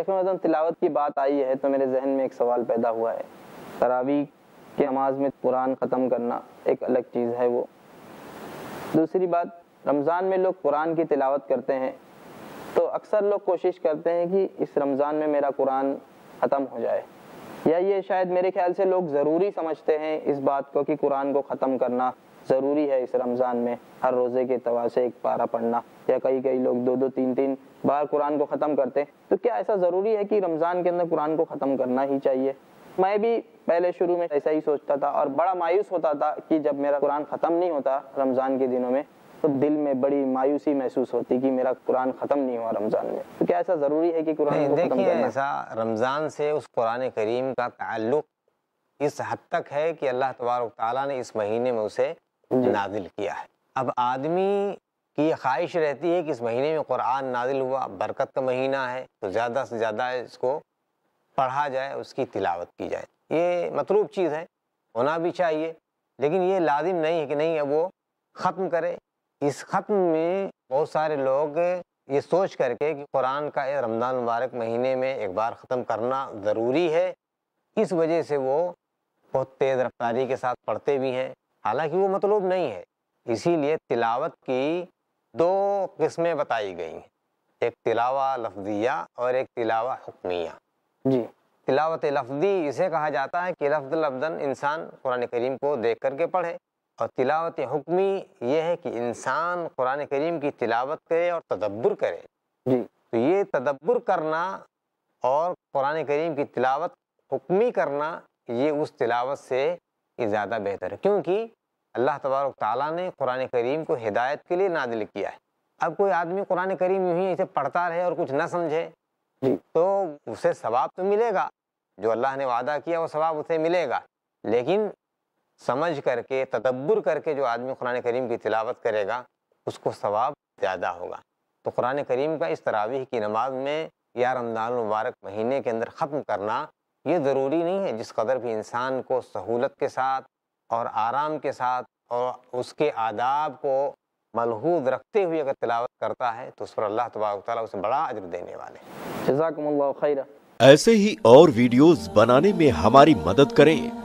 شیخ مدن تلاوت کی بات آئی ہے تو میرے ذہن میں ایک سوال پیدا ہوا ہے. تراویح کی نماز میں قرآن ختم کرنا ایک الگ چیز ہے وہ. دوسری بات، رمضان میں لوگ قرآن کی تلاوت کرتے ہیں تو اکثر لوگ کوشش کرتے ہیں کہ اس رمضان میں میرا قرآن ختم ہو جائے، یا یہ شاید میرے خیال سے لوگ ضروری سمجھتے ہیں اس بات کو کہ قرآن کو ختم کرنا ضروری ہے اس رمضان میں، ہر روزے کے اعتبار سے ایک پارہ پڑھنا، یا کئی لوگ 2 3 بار قرآن کو ختم کرتے ہیں. تو کیا ایسا ضروری ہے کہ رمضان کے اندر قرآن کو ختم کرنا ہی چاہیے؟ میں بھی پہلے شروع میں ایسا ہی سوچتا تھا اور بڑا مایوس ہوتا تھا کہ جب میرا قرآن ختم نہیں ہوتا رمضان کے دنوں میں تو دل میں بڑی مایوسی محسوس ہوتی کہ میرا قرآن ختم نہیں ہوا رمضان میں. تو کیا ایسا ضروری ہے کہ قرآن کو ختم کرنا؟ دیکھیے، ایسا رمضان سے اس قرآن کریم کا تعلق اس حد تک ہے کہ اللہ تبارک تعالیٰ نے اس مہینے میں اسے نازل کیا ہے. اب آدمی کی یہ خواہش رہتی ہے کہ اس مہینے میں قرآن نازل ہوا، برکت کا مہینہ ہے، تو زیادہ سے زیادہ اس کو پڑھا جائے، اس کی تلاوت کی جائے. یہ مطلوب چیز ہے، ہونا بھی چاہیے، لیکن یہ لازم نہیں ہے کہ نہیں اب وہ ختم کرے. اس ختم میں بہت سارے لوگ یہ سوچ کر کے کہ قرآن کا رمضان مبارک مہینے میں ایک بار ختم کرنا ضروری ہے، اس وجہ سے وہ بہت تیز رفتاری کے ساتھ پڑھتے بھی ہیں، حالانکہ وہ مطلوب نہیں ہے. اسی لیے تلاوت کی 2 قسمیں بتائی گئی ہیں، ایک تلاوہ لفظیہ اور ایک تلاوہ حکمیہ. جی، تلاوت لفظی اسے کہا جاتا ہے کہ لفظ لفظاً انسان قرآن کریم کو دیکھ کر کے پڑھے، اور تلاوت حکمی یہ ہے کہ انسان قرآن کریم کی تلاوت کرے اور تدبر کرے. جی، تو یہ تدبر کرنا اور قرآن کریم کی تلاوت حکمی کرنا یہ اس تلاوت سے زیادہ بہتر ہے، کیونکہ اللہ تبارک تعالیٰ نے قرآن کریم کو ہدایت کے لیے نازل کیا ہے. اب کوئی آدمی قرآن کریم یوں ہی اسے پڑھتا رہے اور کچھ نہ سمجھے تو اسے ثواب تو ملے گا، جو اللہ نے وعدہ کیا وہ ثواب اسے ملے گا، لیکن سمجھ کر کے تدبر کر کے جو آدمی قرآن کریم کی تلاوت کرے گا اس کو ثواب زیادہ ہوگا. تو قرآن کریم کا اس تراویح کی نماز میں یا رمضان المبارک مہینے کے اندر ختم کرنا یہ ضروری نہیں ہے. جس قدر بھی انسان کو سہولت کے ساتھ اور آرام کے ساتھ اور اس کے آداب کو ملحوظ رکھتے ہوئے اگر تلاوت کرتا ہے تو اس پر اللہ تبارک تعالیٰ اسے بڑا اجر دینے والے ہیں. جزاکم اللہ خیرہ. ایسے ہی اور ویڈیوز بنانے میں ہماری مدد کریں